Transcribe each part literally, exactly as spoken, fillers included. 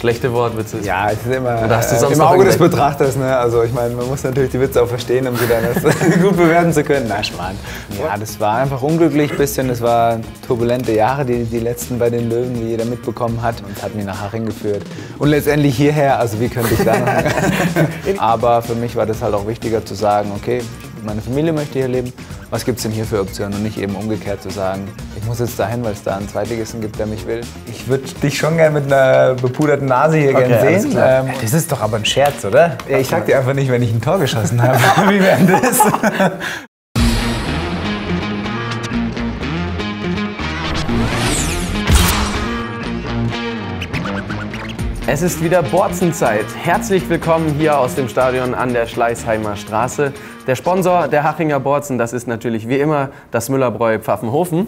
Schlechte Wortwitze. Ja, es ist immer da hast du sonst äh, im Auge des Betrachters. Ne? Also ich meine, man muss natürlich die Witze auch verstehen, um sie dann gut bewerten zu können. Na, Schmarrn. Ja, das war einfach unglücklich ein bisschen. Das war turbulente Jahre, die, die letzten bei den Löwen, wie jeder mitbekommen hat. Und hat mich nach Haching geführt. Und letztendlich hierher, also wie könnte ich da noch? Aber für mich war das halt auch wichtiger zu sagen, okay, meine Familie möchte hier leben. Was gibt es denn hier für Optionen? Und nicht eben umgekehrt zu sagen, ich muss jetzt dahin, weil es da einen Zweitligisten gibt, der mich will. Ich würde dich schon gerne mit einer bepuderten Nase hier okay, gerne sehen. Ähm, das ist doch aber ein Scherz, oder? Ja, ich sag dir einfach nicht, wenn ich ein Tor geschossen habe. Wie wäre das? Es ist wieder Bordzenzeit. Herzlich willkommen hier aus dem Stadion an der Schleißheimer Straße. Der Sponsor der Hachinger Bohrzen, das ist natürlich wie immer das Müller-Bräu Pfaffenhofen.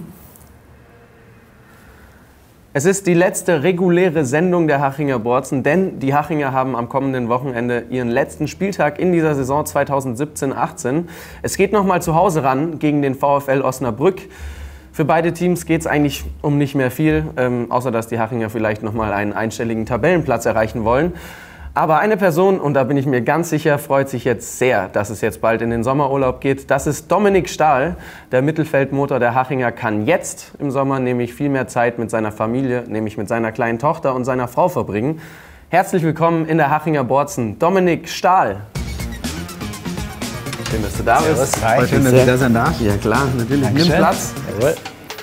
Es ist die letzte reguläre Sendung der Hachinger Bohrzen, denn die Hachinger haben am kommenden Wochenende ihren letzten Spieltag in dieser Saison zweitausendsiebzehn achtzehn. Es geht nochmal zu Hause ran gegen den VfL Osnabrück. Für beide Teams geht es eigentlich um nicht mehr viel, ähm, außer dass die Hachinger vielleicht nochmal einen einstelligen Tabellenplatz erreichen wollen. Aber eine Person, und da bin ich mir ganz sicher, freut sich jetzt sehr, dass es jetzt bald in den Sommerurlaub geht. Das ist Dominik Stahl. Der Mittelfeldmotor der Hachinger kann jetzt im Sommer nämlich viel mehr Zeit mit seiner Familie, nämlich mit seiner kleinen Tochter und seiner Frau verbringen. Herzlich willkommen in der Hachinger Bohrzen, Dominik Stahl. Schön, dass du da bist. Servus, hi. Schön, dass ich da sein darf. Ja klar, natürlich. Dankeschön. Nimm Platz. Jawohl.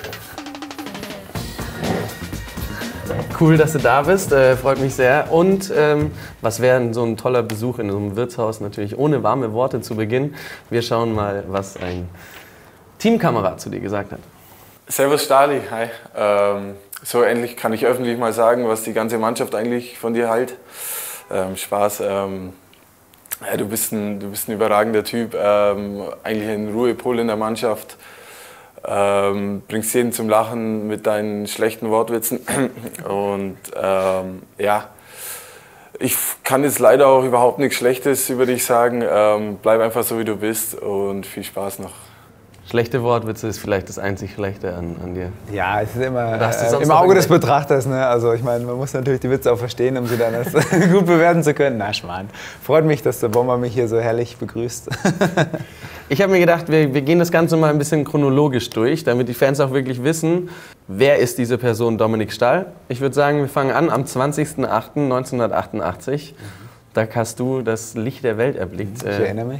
Cool, dass du da bist, äh, freut mich sehr. Und ähm, was wäre so ein toller Besuch in so einem Wirtshaus, natürlich ohne warme Worte zu Beginn. Wir schauen mal, was ein Teamkamerad zu dir gesagt hat. Servus Stali, hi. Ähm, so endlich kann ich öffentlich mal sagen, was die ganze Mannschaft eigentlich von dir hält. Ähm, Spaß. Ähm, ja, du, bist ein, du bist ein überragender Typ, ähm, eigentlich ein Ruhepol in der Mannschaft. Ähm, bringst jeden zum Lachen mit deinen schlechten Wortwitzen und ähm, ja, ich kann jetzt leider auch überhaupt nichts Schlechtes über dich sagen, ähm, bleib einfach so wie du bist und viel Spaß noch. Schlechte Wortwitze ist vielleicht das einzig Schlechte an, an dir. Ja, es ist immer äh, im Auge des Betrachters. Ne? Also ich meine, man muss natürlich die Witze auch verstehen, um sie dann gut bewerten zu können. Na, Schmarrn. Freut mich, dass der Bomber mich hier so herrlich begrüßt. Ich habe mir gedacht, wir, wir gehen das Ganze mal ein bisschen chronologisch durch, damit die Fans auch wirklich wissen, wer ist diese Person Dominik Stahl. Ich würde sagen, wir fangen an am zwanzigsten achten neunzehnhundertachtundachtzig. Da hast du das Licht der Welt erblickt. Ich äh, erinnere mich.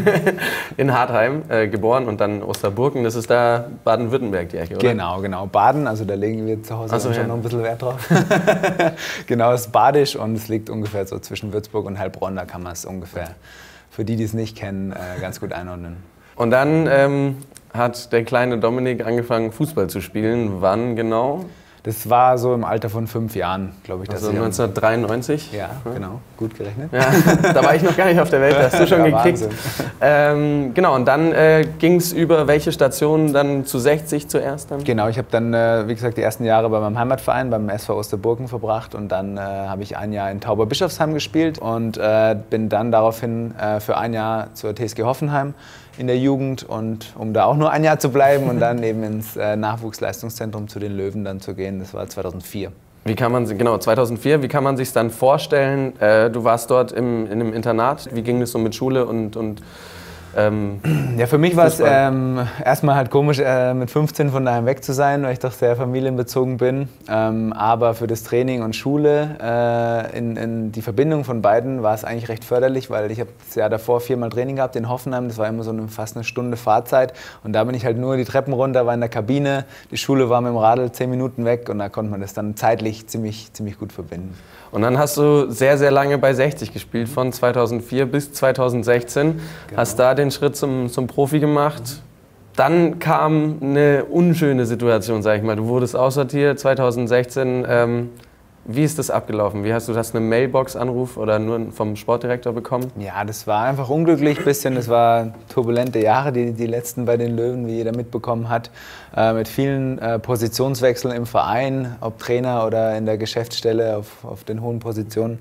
In Hartheim äh, geboren und dann Osterburken. Das ist da Baden-Württemberg, die Ecke, oder? Genau, genau. Baden, also da legen wir zu Hause so, schon ja. noch ein bisschen Wert drauf. Genau, es ist badisch und es liegt ungefähr so zwischen Würzburg und Heilbronn. Da kann man es ungefähr, für die, die es nicht kennen, äh, ganz gut einordnen. Und dann ähm, hat der kleine Dominik angefangen, Fußball zu spielen. Wann genau? Das war so im Alter von fünf Jahren, glaube ich. Also neunzehnhundertdreiundneunzig? Ja, genau. Gut gerechnet. Ja, da war ich noch gar nicht auf der Welt, da hast du schon ja, gekickt. Ähm, genau, und dann äh, ging es über welche Stationen dann zu sechzig zuerst? Dann? Genau, ich habe dann, äh, wie gesagt, die ersten Jahre bei meinem Heimatverein, beim S V Osterburken verbracht. Und dann äh, habe ich ein Jahr in Tauberbischofsheim gespielt und äh, bin dann daraufhin äh, für ein Jahr zur T S G Hoffenheim in der Jugend, und um da auch nur ein Jahr zu bleiben und dann eben ins äh, Nachwuchsleistungszentrum zu den Löwen dann zu gehen. Das war zweitausendvier. Wie kann man, genau, zweitausendvier, wie kann man sich dann vorstellen? Äh, du warst dort im, in einem Internat. Wie ging es so mit Schule und, und ähm, ja, für mich war es ähm, erstmal halt komisch, äh, mit fünfzehn von daheim weg zu sein, weil ich doch sehr familienbezogen bin. Ähm, aber für das Training und Schule, äh, in, in die Verbindung von beiden, war es eigentlich recht förderlich, weil ich habe das Jahr davor viermal Training gehabt in Hoffenheim. Das war immer so eine, fast eine Stunde Fahrzeit. Und da bin ich halt nur die Treppen runter, war in der Kabine. Die Schule war mit dem Radl zehn Minuten weg und da konnte man das dann zeitlich ziemlich, ziemlich gut verbinden. Und dann hast du sehr, sehr lange bei sechzig gespielt, von zweitausendvier bis zweitausendsechzehn. Genau. Hast da den Schritt zum, zum Profi gemacht. Dann kam eine unschöne Situation, sag ich mal. Du wurdest aussortiert zweitausendsechzehn. Ähm, wie ist das abgelaufen? Wie hast du das, einen Mailbox-Anruf oder nur vom Sportdirektor bekommen? Ja, das war einfach unglücklich ein bisschen. Das waren turbulente Jahre, die, die letzten bei den Löwen, wie jeder mitbekommen hat. Äh, mit vielen äh, Positionswechseln im Verein, ob Trainer oder in der Geschäftsstelle auf, auf den hohen Positionen.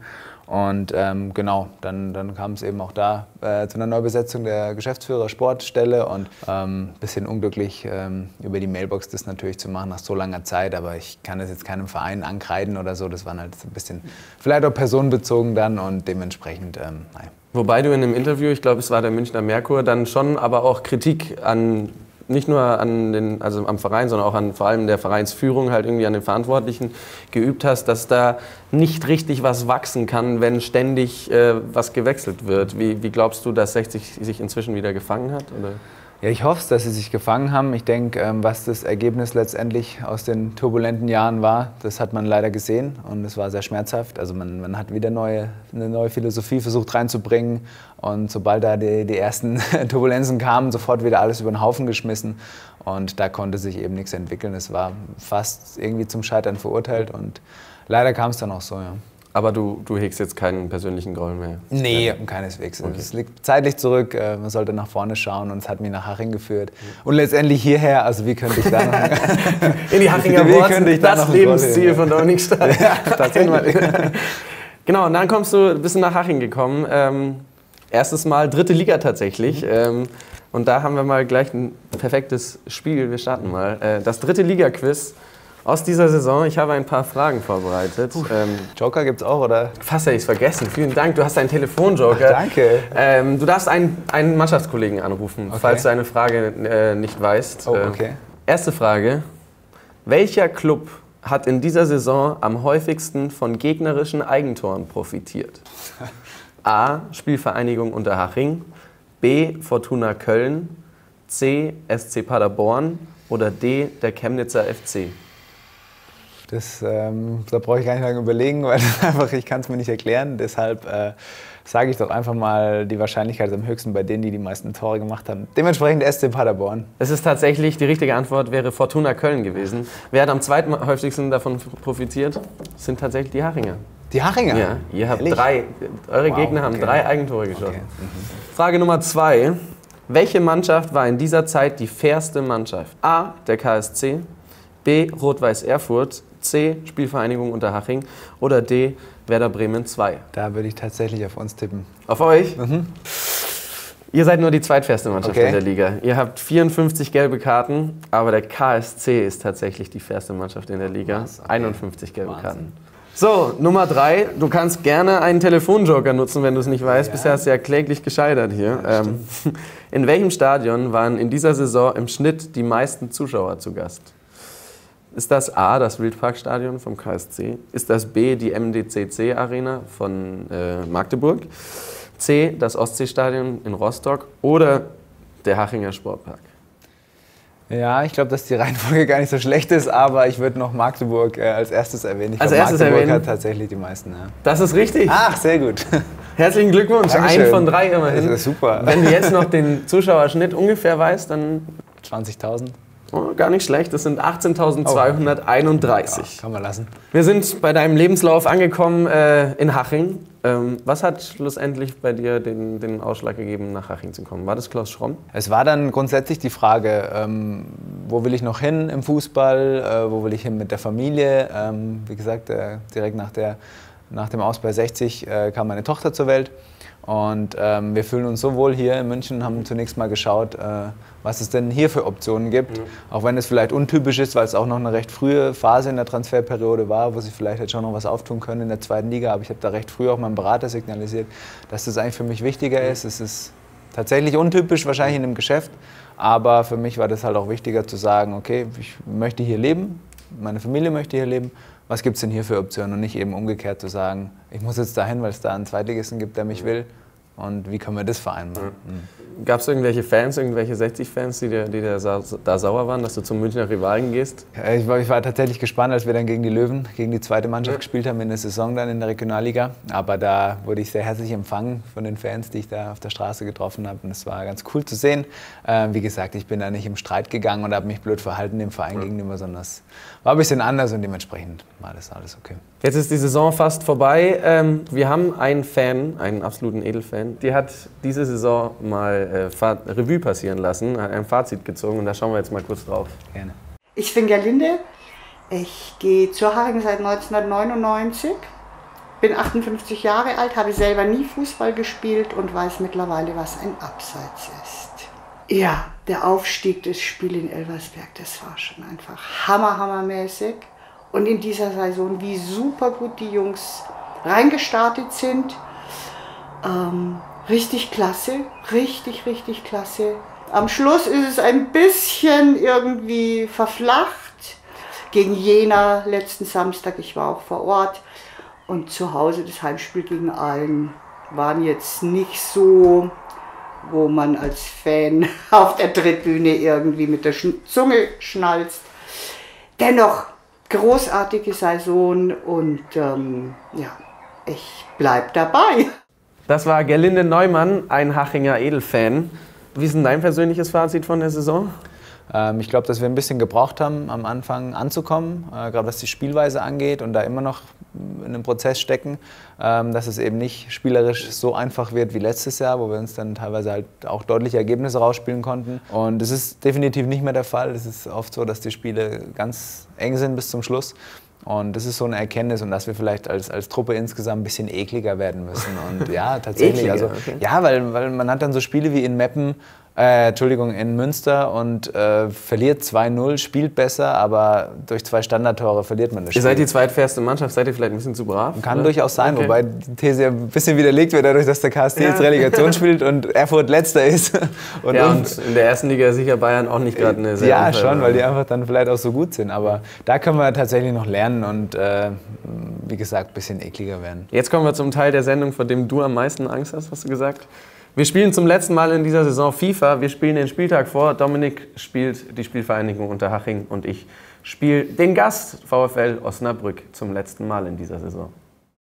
Und ähm, genau, dann, dann kam es eben auch da äh, zu einer Neubesetzung der Geschäftsführer-Sportstelle und ein ähm, bisschen unglücklich ähm, über die Mailbox das natürlich zu machen nach so langer Zeit, aber ich kann das jetzt keinem Verein ankreiden oder so, das war halt ein bisschen vielleicht auch personenbezogen dann und dementsprechend, ähm, nein. Wobei du in einem Interview, ich glaube es war der Münchner Merkur, dann schon aber auch Kritik an nicht nur an den, also am Verein, sondern auch an vor allem der Vereinsführung, halt irgendwie an den Verantwortlichen geübt hast, dass da nicht richtig was wachsen kann, wenn ständig äh, was gewechselt wird. Wie, wie glaubst du, dass sechzig sich inzwischen wieder gefangen hat? Oder? Ja, ich hoffe, dass sie sich gefangen haben. Ich denke, ähm, was das Ergebnis letztendlich aus den turbulenten Jahren war, das hat man leider gesehen und es war sehr schmerzhaft. Also man, man hat wieder neue, eine neue Philosophie versucht reinzubringen und sobald da die, die ersten Turbulenzen kamen, sofort wieder alles über den Haufen geschmissen und da konnte sich eben nichts entwickeln. Es war fast irgendwie zum Scheitern verurteilt und leider kam es dann auch so, ja. Aber du, du hegst jetzt keinen persönlichen Groll mehr? Nee, keineswegs. Okay. Es liegt zeitlich zurück, man sollte nach vorne schauen und es hat mich nach Haching geführt. Und letztendlich hierher, also wie könnte ich da noch... In die Hachinger Boarzen, das Lebensziel von Dominik Stahl. Ja, tatsächlich. Genau, und dann kommst du, bist du nach Haching gekommen. Ähm, erstes Mal dritte Liga tatsächlich. Mhm. Ähm, und da haben wir mal gleich ein perfektes Spiel. Wir starten mal. Äh, das dritte Liga-Quiz. Aus dieser Saison, ich habe ein paar Fragen vorbereitet. Ähm, Joker gibt's auch, oder? Fast hätte ich es vergessen. Vielen Dank, du hast einen Telefonjoker. Ach, danke. Ähm, du darfst einen, einen Mannschaftskollegen anrufen, okay, falls du eine Frage äh, nicht weißt. Oh, okay. Äh, erste Frage. Welcher Club hat in dieser Saison am häufigsten von gegnerischen Eigentoren profitiert? A. Spielvereinigung Unterhaching, B. Fortuna Köln, C. S C Paderborn oder D. der Chemnitzer F C? Das, ähm, da brauche ich gar nicht lange überlegen, weil das einfach, ich kann es mir nicht erklären. Deshalb äh, sage ich doch einfach mal, die Wahrscheinlichkeit ist am höchsten bei denen, die die meisten Tore gemacht haben. Dementsprechend S C Paderborn. Es ist tatsächlich, die richtige Antwort wäre Fortuna Köln gewesen. Wer hat am zweithäufigsten davon profitiert? Das sind tatsächlich die Hachinger. Die Hachinger? Ja, ihr habt drei, eure wow, Gegner haben okay. drei Eigentore geschossen. Okay. Mhm. Frage Nummer zwei. Welche Mannschaft war in dieser Zeit die fairste Mannschaft? A. der K S C, B. Rot-Weiß Erfurt, C. Spielvereinigung Unterhaching oder D. Werder Bremen zwei? Da würde ich tatsächlich auf uns tippen. Auf euch? Mhm. Ihr seid nur die zweitfairste Mannschaft okay. in der Liga. Ihr habt vierundfünfzig gelbe Karten, aber der K S C ist tatsächlich die fairste Mannschaft in der Liga. Okay. einundfünfzig gelbe Wahnsinn. Karten. So, Nummer drei. Du kannst gerne einen Telefonjoker nutzen, wenn du es nicht weißt. Ja. Bisher hast du ja kläglich gescheitert hier. Ja, ähm, in welchem Stadion waren in dieser Saison im Schnitt die meisten Zuschauer zu Gast? Ist das A, das Wildparkstadion vom K S C? Ist das B, die M D C C-Arena von äh, Magdeburg? C, das Ostseestadion in Rostock? Oder der Hachinger Sportpark? Ja, ich glaube, dass die Reihenfolge gar nicht so schlecht ist, aber ich würde noch Magdeburg äh, als erstes erwähnen. Ich als glaub, erstes Magdeburg erwähnen? hat tatsächlich die meisten. Ja. Das ist richtig. Ach, sehr gut. Herzlichen Glückwunsch, Dankeschön. Ein von drei immerhin. Das ist super. Wenn du jetzt noch den Zuschauerschnitt ungefähr weißt, dann... zwanzigtausend. Oh, gar nicht schlecht, das sind achtzehntausendzweihunderteinunddreißig. Ja, kann man lassen. Wir sind bei deinem Lebenslauf angekommen äh, in Haching. Ähm, was hat schlussendlich bei dir den, den Ausschlag gegeben, nach Haching zu kommen? War das Klaus Schromm? Es war dann grundsätzlich die Frage, ähm, wo will ich noch hin im Fußball, äh, wo will ich hin mit der Familie. Ähm, wie gesagt, äh, direkt nach, der, nach dem Aus bei sechzig äh, kam meine Tochter zur Welt. Und ähm, wir fühlen uns so wohl hier in München, haben zunächst mal geschaut, äh, was es denn hier für Optionen gibt. Mhm. Auch wenn es vielleicht untypisch ist, weil es auch noch eine recht frühe Phase in der Transferperiode war, wo sie vielleicht jetzt schon noch was auftun können in der zweiten Liga. Aber ich habe da recht früh auch meinem Berater signalisiert, dass das eigentlich für mich wichtiger mhm. ist. Es ist tatsächlich untypisch wahrscheinlich in einem Geschäft, aber für mich war das halt auch wichtiger zu sagen, okay, ich möchte hier leben, meine Familie möchte hier leben. Was gibt es denn hier für Optionen und nicht eben umgekehrt zu sagen, ich muss jetzt dahin, weil es da einen Zweitligisten gibt, der mich will und wie können wir das vereinbaren? Mhm. Mhm. Gab es irgendwelche Fans, irgendwelche sechzig-Fans, die, dir, die dir da sauer waren, dass du zum Münchner Rivalen gehst? Ich war, ich war tatsächlich gespannt, als wir dann gegen die Löwen, gegen die zweite Mannschaft ja. gespielt haben in der Saison dann in der Regionalliga. Aber da wurde ich sehr herzlich empfangen von den Fans, die ich da auf der Straße getroffen habe und es war ganz cool zu sehen. Äh, wie gesagt, ich bin da nicht im Streit gegangen und habe mich blöd verhalten dem Verein ja. gegenüber, sondern es war ein bisschen anders und dementsprechend war das alles okay. Jetzt ist die Saison fast vorbei. Ähm, wir haben einen Fan, einen absoluten Edelfan, die hat diese Saison mal äh, Revue passieren lassen, hat ein Fazit gezogen und da schauen wir jetzt mal kurz drauf. Gerne. Ich bin Gerlinde, ich gehe zur Haching seit neunzehnhundertneunundneunzig, bin achtundfünfzig Jahre alt, habe selber nie Fußball gespielt und weiß mittlerweile, was ein Abseits ist. Ja, der Aufstieg des Spiels in Elversberg, das war schon einfach hammer, hammermäßig. Und in dieser Saison, wie super gut die Jungs reingestartet sind. Ähm, richtig klasse, richtig, richtig klasse. Am Schluss ist es ein bisschen irgendwie verflacht. Gegen Jena letzten Samstag, ich war auch vor Ort. Und zu Hause das Heimspiel gegen Aalen waren jetzt nicht so, wo man als Fan auf der Tribüne irgendwie mit der Zunge schnalzt. Dennoch großartige Saison und ähm, ja, ich bleib dabei. Das war Gerlinde Neumann, ein Hachinger Edelfan. Wie ist denn dein persönliches Fazit von der Saison? Ähm, ich glaube, dass wir ein bisschen gebraucht haben, am Anfang anzukommen, äh, gerade was die Spielweise angeht und da immer noch in einem Prozess stecken, ähm, dass es eben nicht spielerisch so einfach wird wie letztes Jahr, wo wir uns dann teilweise halt auch deutliche Ergebnisse rausspielen konnten. Und es ist definitiv nicht mehr der Fall. Es ist oft so, dass die Spiele ganz eng sind bis zum Schluss. Und das ist so eine Erkenntnis und dass wir vielleicht als, als Truppe insgesamt ein bisschen ekliger werden müssen. Und ja, tatsächlich. Ekliger, also, okay. Ja, weil, weil man hat dann so Spiele wie in Meppen, Äh, Entschuldigung, in Münster und äh, verliert zwei null, spielt besser, aber durch zwei Standardtore verliert man das Spiel. Ihr seid die zweitfairste Mannschaft, seid ihr vielleicht ein bisschen zu brav? Kann oder? durchaus sein, Okay. wobei die These ja ein bisschen widerlegt wird, dadurch, dass der K S T Ja. jetzt Relegation spielt und Erfurt Letzter ist. Und, Ja, und, und in der ersten Liga ist sicher Bayern auch nicht gerade eine sehr ja, unfaire- schon, weil die einfach dann vielleicht auch so gut sind. Aber da können wir tatsächlich noch lernen und, äh, wie gesagt, ein bisschen ekliger werden. Jetzt kommen wir zum Teil der Sendung, vor dem du am meisten Angst hast, hast du gesagt. Wir spielen zum letzten Mal in dieser Saison FIFA. Wir spielen den Spieltag vor. Dominik spielt die Spielvereinigung Unterhaching und ich spiele den Gast VfL Osnabrück zum letzten Mal in dieser Saison.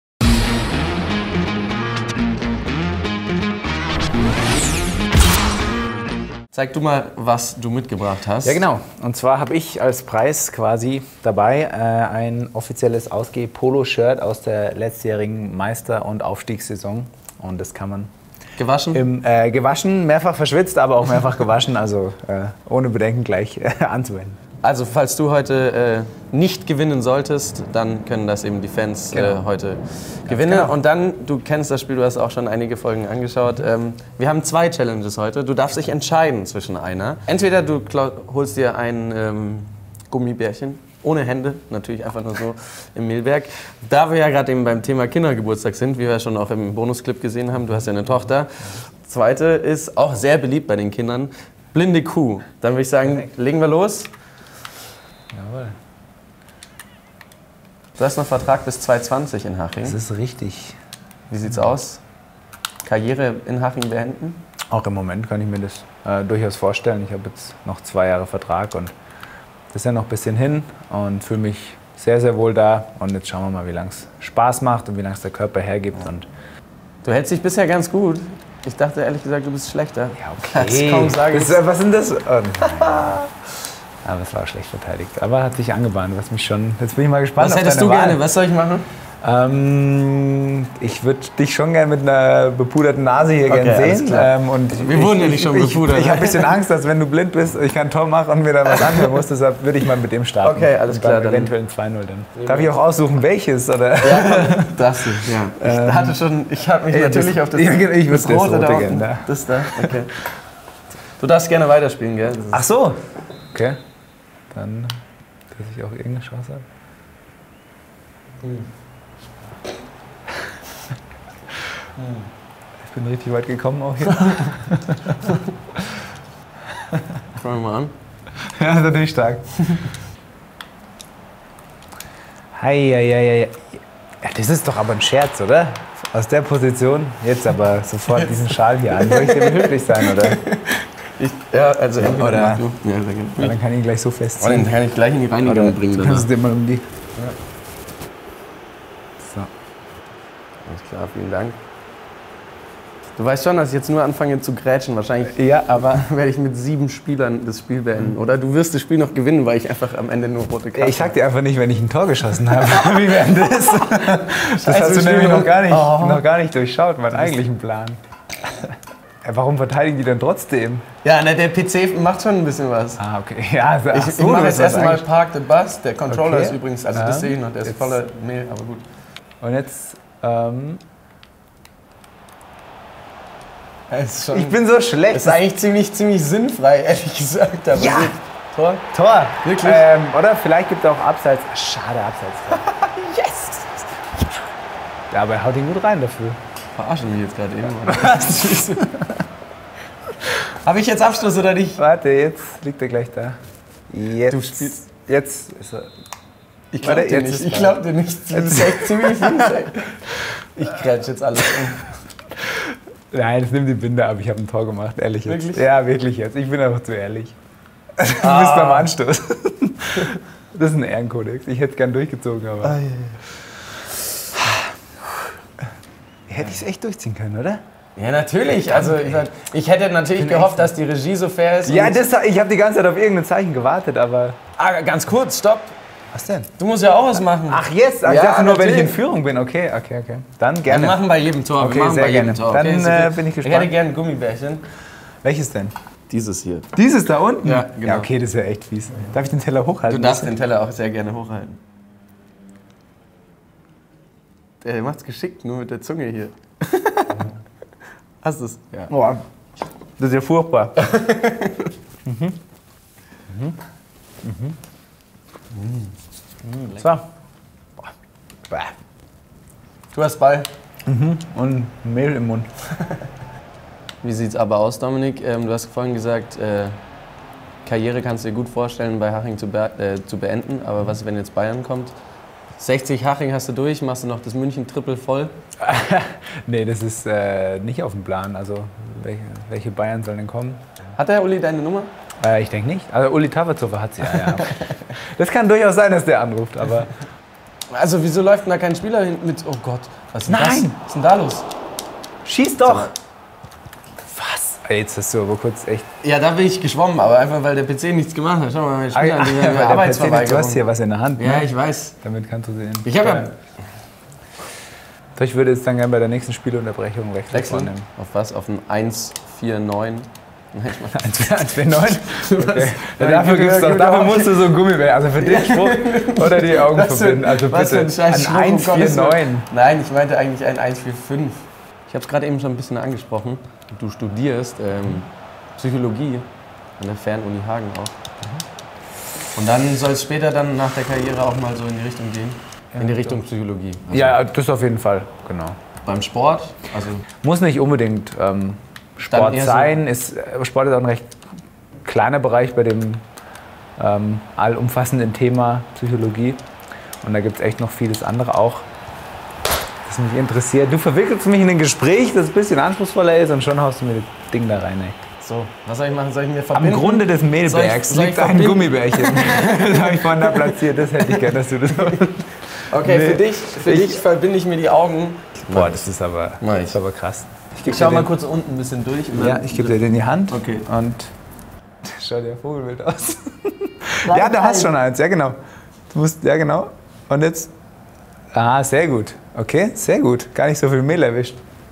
Zeig du mal, was du mitgebracht hast. Ja, genau. Und zwar habe ich als Preis quasi dabei äh, ein offizielles Ausgeh-Polo-Shirt aus der letztjährigen Meister- und Aufstiegssaison. Und das kann man Gewaschen? Im, äh, gewaschen, mehrfach verschwitzt, aber auch mehrfach gewaschen, also äh, ohne Bedenken gleich äh, anzuwenden. Also falls du heute äh, nicht gewinnen solltest, dann können das eben die Fans Genau. äh, heute gewinnen. genau. Und dann, du kennst das Spiel, du hast auch schon einige Folgen angeschaut. Ähm, wir haben zwei Challenges heute. Du darfst dich entscheiden zwischen einer. Entweder du klau- holst dir ein ähm, Gummibärchen, ohne Hände, natürlich einfach nur so im Mehlberg. Da wir ja gerade eben beim Thema Kindergeburtstag sind, wie wir schon auch im Bonusclip gesehen haben, du hast ja eine Tochter. Zweite ist auch sehr beliebt bei den Kindern, blinde Kuh. Dann würde ich sagen, Perfekt. legen wir los. Jawohl. Du hast noch Vertrag bis zweitausendzwanzig in Haching. Das ist richtig. Wie sieht's aus? Karriere in Haching beenden? Auch im Moment kann ich mir das äh, durchaus vorstellen. Ich habe jetzt noch zwei Jahre Vertrag und das ist ja noch ein bisschen hin und fühle mich sehr, sehr wohl da. Und jetzt schauen wir mal, wie lange es Spaß macht und wie lange es der Körper hergibt. Und Du hältst dich bisher ganz gut. Ich dachte ehrlich gesagt, du bist schlechter. ja, Kannst kaum sagen. Das, was sind das? Oh, nein. Aber es war schlecht verteidigt. Aber hat sich angebahnt, was mich schon. Jetzt bin ich mal gespannt. Was auf hättest deine du gerne? Wahl. Was soll ich machen? Ähm, ich würde dich schon gerne mit einer bepuderten Nase hier Okay, gerne alles sehen. klar. Ähm, und Wir ich, wurden ja nicht schon ich, bepudert. Ich, ich habe ein bisschen Angst, dass wenn du blind bist, ich kein Tor mache und mir dann was anhören muss. Deshalb würde ich mal mit dem starten. Okay, alles und dann klar, dann- eventuell ein zwei null dann. Darf ich auch aussuchen, welches? Oder? Ja, das du, ja. Ich hatte schon, ich habe mich Ey, natürlich das- auf das, Ja, ich würd das das Rote Rote da unten. gerne, ja. Das da, okay. Du darfst gerne weiterspielen, gell? Das ist- Ach so. Okay. Dann, dass ich auch irgendeine Chance habe. Ich bin richtig weit gekommen auch hier. Schauen wir mal an. Ja, das ist natürlich stark. Hei, hei, hei, hei. Ja, das ist doch aber ein Scherz, oder? Aus der Position. Jetzt aber sofort diesen Schal hier an. Soll ich dir behilflich sein, oder? Ich, ja, also entweder Oder- mach du. Ja, sehr gerne. Weil dann kann ich ihn gleich so Oh, den festziehen. kann ich gleich in die Reinigung Oder bringen. du danach. kannst es dir mal um die... So. Alles klar, vielen Dank. Du weißt schon, dass ich jetzt nur anfange zu grätschen. Wahrscheinlich Ja, aber werde ich mit sieben Spielern das Spiel beenden. Oder du wirst das Spiel noch gewinnen, weil ich einfach am Ende nur rote Karten ich sag dir einfach nicht, wenn ich ein Tor geschossen habe. Wie wäre das? Das hast du Spiel nämlich noch gar, nicht, Oh. noch gar nicht durchschaut, meinen eigentlichen Plan. Ja, warum verteidigen die denn trotzdem? Ja, na, der P C macht schon ein bisschen was. Ah, okay. Ja, also, Ich, ach ich so, mache du jetzt hast was erstmal eingesch- Park the Bus. Der Controller Okay. ist übrigens, also Ja. das sehe ich noch, der ist Jetzt- voller Mehl, aber gut. Und jetzt Ähm, Das ist schon, ich bin so schlecht. das ist eigentlich ziemlich, ziemlich sinnfrei, ehrlich gesagt. Aber Ja. gut. Tor? Tor. Wirklich? Ähm, oder vielleicht gibt es auch Abseits. Schade, Abseits. Yes! Ja, aber er haut ihn gut rein dafür. Verarschen mich jetzt gerade eben. Habe ich jetzt Abschluss oder nicht? Warte, jetzt liegt er gleich da. Jetzt. Du spielst- Jetzt ist er. Ich glaub Warte, dir jetzt nicht. ist Ich er. glaub dir nicht. Das ist echt ziemlich fies, ey. Ich grätsch jetzt alles um. Nein, jetzt nimm die Binde ab. Ich habe ein Tor gemacht, ehrlich jetzt. Wirklich? Ja, wirklich jetzt. Ich bin einfach zu ehrlich. Du bist beim Anstoß. Das ist ein Ehrenkodex. Ich hätte es gern durchgezogen, aber. Ah, ja, Hätte ich es echt durchziehen können, oder? ja, natürlich. Also ich, ich hätte natürlich gehofft, dass die Regie so fair ist. Ja, und- das, ich habe die ganze Zeit auf irgendein Zeichen gewartet, aber. Ah, ganz kurz, stopp. Was denn? Du musst ja auch was machen. Ach, jetzt? Ach, ich Ja, dachte nur, wenn ich in natürlich. Führung bin. Okay, okay, okay. Dann Wir gerne. machen bei jedem Tor. Okay, wir machen sehr bei jedem gerne. Tor. Dann, ist äh, okay. bin ich Ich gespannt. hätte gerne ein Gummibärchen. Welches denn? Dieses hier. Dieses da unten? Ja, genau. Ja, okay, das ist ja echt fies. Darf ich den Teller hochhalten? Du darfst den Teller auch sehr gerne hochhalten. Der macht's geschickt, nur mit der Zunge hier. Hast du's? Ja. Boah, das ist ja furchtbar. mhm. Mhm. Mhm. So. Boah. Bäh. Du hast Ball. Und Mehl im Mund. Wie sieht's aber aus, Dominik? Ähm, du hast vorhin gesagt, äh, Karriere kannst du dir gut vorstellen, bei Haching zu, be äh, zu beenden. Aber was, wenn jetzt Bayern kommt? sechzig Haching hast du durch, machst du noch das München-Triple voll? Nee, das ist äh, nicht auf dem Plan. Also, welche, welche Bayern sollen denn kommen? Hat der Uli deine Nummer? Äh, ich denke nicht. Also, Uli Taverzover hat sie, ja, ja. Das kann durchaus sein, dass der anruft, aber. Also wieso läuft denn da kein Spieler hin mit... Oh Gott, was ist denn das? Nein! Was ist denn da los? Schieß doch! Was? Ey, jetzt hast du aber kurz echt. Ja, da bin ich geschwommen, aber einfach weil der P C nichts gemacht hat. Schau mal, meine Spieler, die haben der Arbeitsverweigerung. Du hast hier was in der Hand. Ja, Ne? ich weiß. Damit kannst du sehen. Ich habe ja Ich würde jetzt dann gerne bei der nächsten Spielunterbrechung Wechsel wechseln. vornehmen. Auf was? Auf ein eins vier neun. Nein, ich mach- eins vier neun? Okay. Nein, dafür, gib mir- gibt's doch, gib mir dafür auch- musst du so ein Gummibär. Also für den Spruch oder die Augen Was für- verbinden. Also was für bitte. ein scheiß Spruch, Ein um eins vier Gottes neun. Willen. Nein, ich meinte eigentlich ein eins vier fünf. Ich habe es gerade eben schon ein bisschen angesprochen. Du studierst ähm, Psychologie an der Fernuni Hagen auch. Und dann soll es später dann nach der Karriere auch mal so in die Richtung gehen. In die Richtung Psychologie. Also Ja, das auf jeden Fall. Genau. Beim Sport, also Muss nicht unbedingt ähm, Sport eher so- sein. Ist, äh, Sport ist auch ein recht kleiner Bereich bei dem ähm, allumfassenden Thema Psychologie. Und da gibt es echt noch vieles andere auch, das mich interessiert. Du verwickelst mich in ein Gespräch, das ein bisschen anspruchsvoller ist und schon haust du mir das Ding da rein. Ey. so, was soll ich machen? Soll ich mir Am verbinden? Grunde des Soll Mehlbergs ich- soll ich liegt ein verbinden? Gummibärchen. Das habe ich vorhin da platziert. Das hätte ich gerne, dass du das Okay, Nee. für dich, für Ich- dich verbinde ich mir die Augen. Boah, das ist aber, Mach ich. das ist aber krass. Ich schau mal kurz unten ein bisschen durch. und Ja, dann- ich gebe dir den in die Hand. Okay. Und schaut der Vogelwild aus. Ja, du hast schon eins. Ja, genau. Du musst, ja, genau. Und jetzt. Ah, sehr gut. Okay, sehr gut. Gar nicht so viel Mehl erwischt.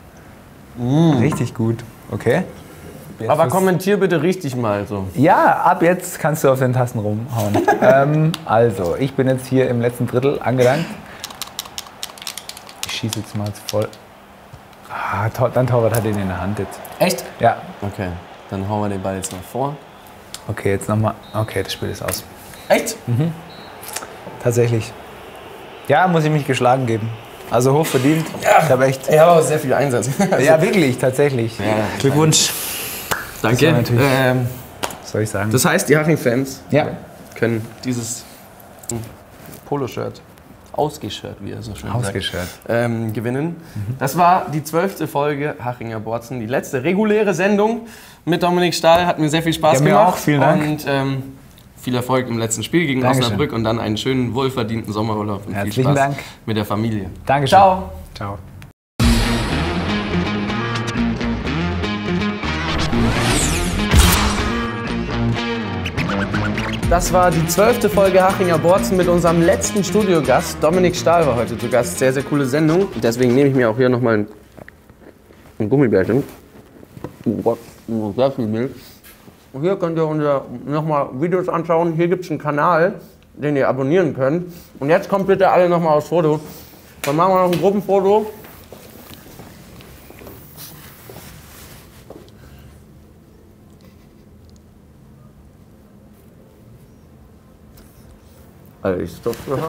Richtig gut. Okay. Jetzt Aber was- kommentier bitte richtig mal so. Ja, ab jetzt kannst du auf den Tasten rumhauen. ähm, also, ich bin jetzt hier im letzten Drittel angelangt. Ich schieße jetzt mal voll. Ah, Tor- dein Torwart hat ihn in der Hand jetzt. Echt? Ja. Okay, dann hauen wir den Ball jetzt noch vor. Okay, jetzt nochmal. Okay, das Spiel ist aus. Echt? Tatsächlich. Ja, muss ich mich geschlagen geben. Also hoch verdient. Ich habe echt. Ich habe aber sehr viel Einsatz. Also, Ja, wirklich, tatsächlich. Ja, Glückwunsch. danke. Das war natürlich- Ähm, Was soll ich sagen? das heißt, die Haching-Fans ja. können dieses hm, Poloshirt, Ausgeshirt, wie er so schön sagt, Ausgeschert. ähm, gewinnen. Das war die zwölfte Folge Hachinger Borzen, die letzte reguläre Sendung mit Dominik Stahl. Hat mir sehr viel Spaß Ja, mir gemacht. auch, vielen Dank. Und ähm, viel Erfolg im letzten Spiel gegen Dankeschön. Osnabrück und dann einen schönen, wohlverdienten Sommerurlaub. Und viel Herzlichen Spaß Dank. mit der Familie. Dankeschön. Ciao. Ciao. Das war die zwölfte Folge Hachinger Borzen mit unserem letzten Studiogast. Dominik Stahl war heute zu Gast. Sehr, sehr coole Sendung. Deswegen nehme ich mir auch hier nochmal ein, ein Gummibärchen. Oh Gott, sehr viel Milch. Und hier könnt ihr unser nochmal Videos anschauen. Hier gibt es einen Kanal, den ihr abonnieren könnt. Und jetzt kommt bitte alle nochmal aufs Foto. Dann machen wir noch ein Gruppenfoto. Alter, ich stopp.